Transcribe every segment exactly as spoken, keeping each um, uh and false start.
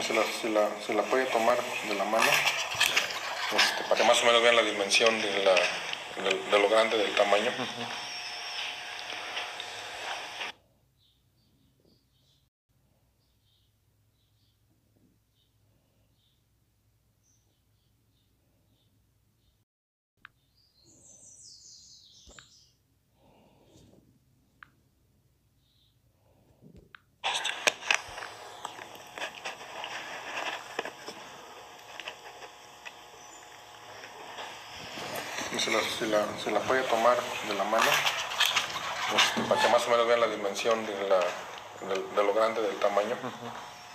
Se la, se la, se la puede tomar de la mano, este, para que más o menos vean la dimensión de, la, de, de lo grande del tamaño. Uh-huh. Se la, se, la, se la puede tomar de la mano, este, para que más o menos vean la dimensión de, la, de, de lo grande del tamaño. Uh-huh.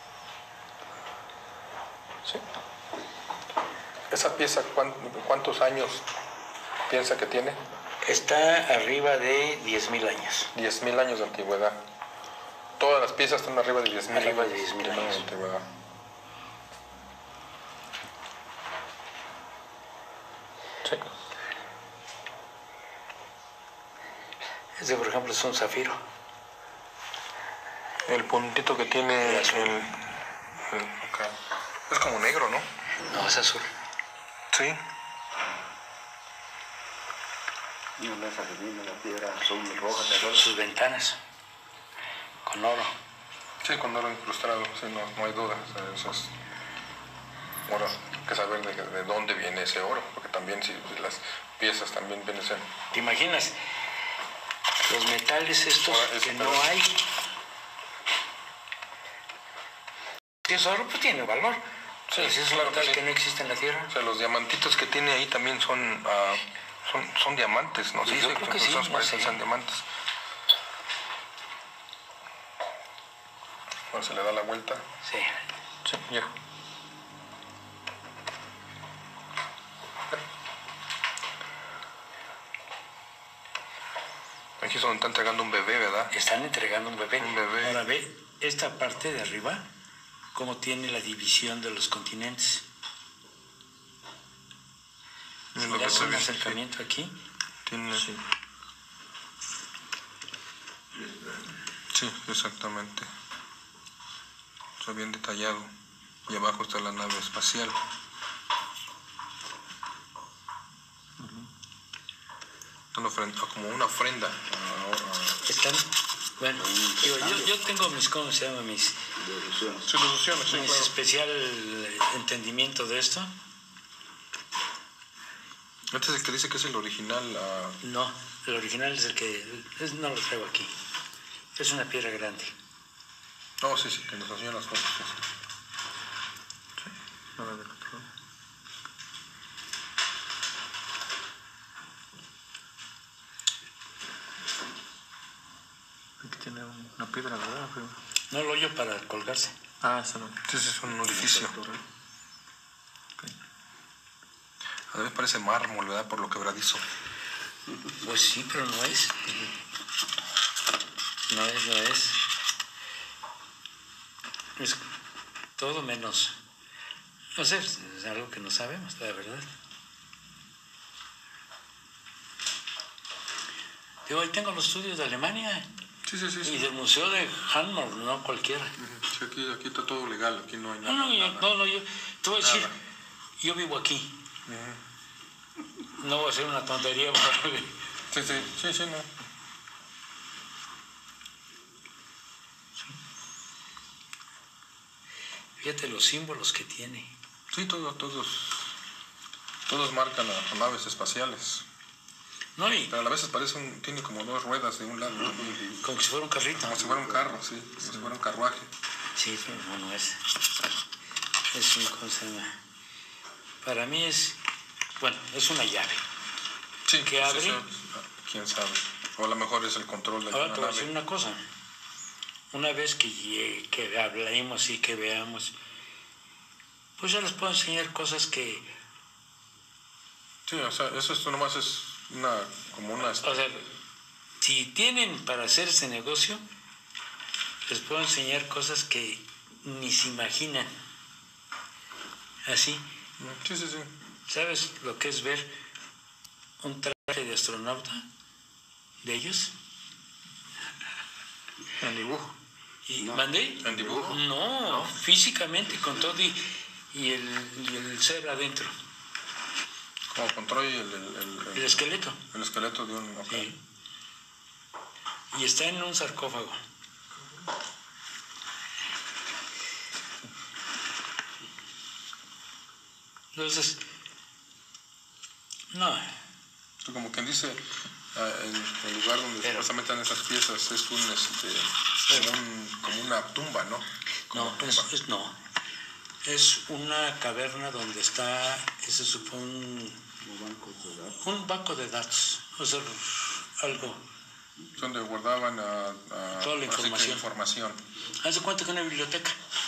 ¿Sí? ¿Esa pieza cuántos años piensa que tiene? Está arriba de diez mil años. diez mil años de antigüedad. Todas las piezas están arriba de diez mil años, de diez mil años de antigüedad. Sí. Este, por ejemplo, es un zafiro. El puntito que tiene el, el, el okay. Es como negro, ¿no? No, es azul. Sí. Y una sardina, la piedra son rojas. Son sus ventanas con oro. Sí, con oro incrustado, sí, no, no hay duda. O sea, eso es, bueno, hay que saber de, de dónde viene ese oro, porque también si las piezas también vienen en... ¿Te imaginas? Los metales estos Ahora, que no hay. Si es oro, pues tiene valor. Sí, si es claro un metal que, que sí. no existe en la Tierra. O sea, los diamantitos que tiene ahí también son, uh, son, son diamantes, ¿no? Sí, yo sí, creo que sí, son, no sé. son diamantes. Bueno, se le da la vuelta. Sí. Sí, ya. Aquí es donde están entregando un bebé, ¿verdad? Están entregando un bebé. Un bebé. Ahora ve esta parte de arriba, cómo tiene la división de los continentes. Si le hace un acercamiento aquí. Tiene... Sí. Sí, exactamente. Está bien detallado. Y abajo está la nave espacial. Una ofrenda, como una ofrenda. Están, bueno, yo, yo, yo tengo mis, ¿cómo se llama? Mis deducciones. Sí, deducciones, sí, mis claro. especial entendimiento de esto. Antes de que dice que es el original. Uh... No, el original es el que, es, no lo traigo aquí. Es una piedra grande. No, sí, sí, que nos enseñan las fotos. Sí, sí. No me dejo. Aquí tiene una piedra, ¿verdad? Pero... No, el hoyo para colgarse. Ah, eso no. Entonces es un orificio. Okay. A veces parece mármol, ¿verdad? Por lo quebradizo. Pues sí, pero no es. No es, no es. Es todo menos. No sé, es algo que no sabemos, la verdad. Digo, ahí tengo los estudios de Alemania. Sí, sí, sí. Y sí. del Museo de Hannover, no cualquiera. Sí, aquí, aquí está todo legal, aquí no hay nada. No, no, yo, nada. no, no, yo te voy a decir, Nada. yo vivo aquí. Uh-huh. No voy a hacer una tontería. Sí, sí, sí, sí, no. Fíjate los símbolos que tiene. Sí, todos, todos, todos marcan a, a naves espaciales. No, y pero a la vez parece un, tiene como dos ruedas de un lado. ¿No? Como si fuera un carrito. Como si fuera un carro, sí, como sí. si fuera un carruaje. Sí, pero no, no es. Es un, ¿cómo se llama? Para mí es, bueno, es una llave. Sí, que abre. Eso, quién sabe. O a lo mejor es el control de la nave. Ahora te voy a nave. decir una cosa. Una vez que, que hablemos y que veamos, pues ya les puedo enseñar cosas que... Sí, o sea, eso esto nomás es una, como una... O sea, si tienen para hacer ese negocio, les puedo enseñar cosas que ni se imaginan. Así. Sí, sí, sí. ¿Sabes lo que es ver un traje de astronauta de ellos? El dibujo. Y, No. ¿Mandé? ¿En dibujo? No, no, físicamente, con todo y, y, el, y el ser adentro. Como control y el, el, el, El esqueleto. el esqueleto de un... Okay. Sí. Y está en un sarcófago. Entonces, no. Como quien dice, el, el lugar donde Pero, supuestamente están esas piezas es un, este, como, un, como una tumba, ¿no? Como no, tumba. es, es, no. Es una caverna donde está, se supone, un, un banco de datos. O sea, algo. Donde guardaban a, a, toda la información. información. Haz de cuenta que una biblioteca.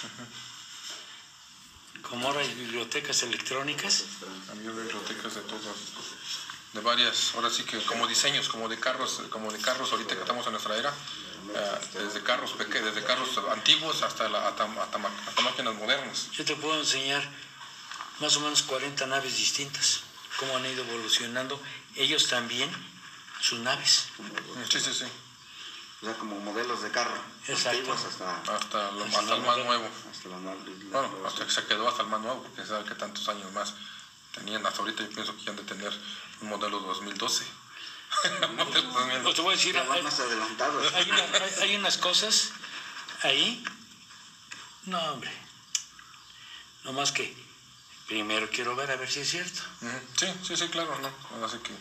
Uh-huh. Como ahora hay bibliotecas electrónicas. Había bibliotecas de todas, de varias, ahora sí que como diseños, como de carros, como de carros ahorita que estamos en nuestra era, uh, desde carros pequeños, desde carros antiguos hasta, la, hasta, hasta, hasta máquinas modernas. Yo te puedo enseñar más o menos cuarenta naves distintas, cómo han ido evolucionando ellos también sus naves. Sí, sí, sí. O sea, como modelos de carro. Exacto. Hasta, hasta, lo, hasta, hasta el más nuevo. Hasta la, la, bueno, hasta que se quedó hasta el más nuevo, porque sabe que tantos años más tenían. Hasta ahorita yo pienso que ya han de tener un modelo dos mil doce. modelo dos mil doce. Te voy a decir, hay, más adelantados. Hay, una, hay, hay unas cosas ahí. No, hombre. No más que primero quiero ver a ver si es cierto. Sí, sí, sí, claro, no. Así que...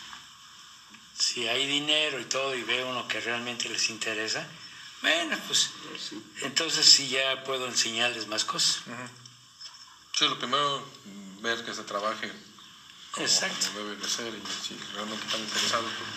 si hay dinero y todo y ve uno que realmente les interesa, bueno, pues entonces sí ya puedo enseñarles más cosas. Uh-huh. Sí, lo primero, ver que se trabaje como, exacto. como debe de ser, y si realmente están interesados, pues